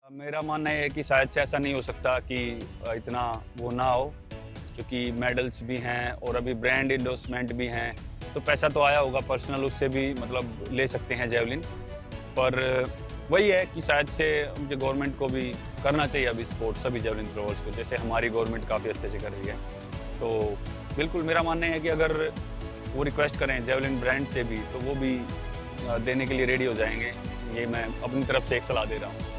मेरा मानना ये है कि शायद से ऐसा नहीं हो सकता कि इतना वो ना हो, क्योंकि मेडल्स भी हैं और अभी ब्रांड एंडोर्समेंट भी हैं, तो पैसा तो आया होगा पर्सनल, उससे भी मतलब ले सकते हैं जेवलिन। पर वही है कि शायद से मुझे गवर्नमेंट को भी करना चाहिए अभी सपोर्ट सभी जेवलिन थ्रोअर्स को, जैसे हमारी गवर्नमेंट काफ़ी अच्छे से कर रही है। तो बिल्कुल मेरा मानना है कि अगर वो रिक्वेस्ट करें जेवलिन ब्रांड से भी, तो वो भी देने के लिए रेडी हो जाएँगे। ये मैं अपनी तरफ से एक सलाह दे रहा हूँ।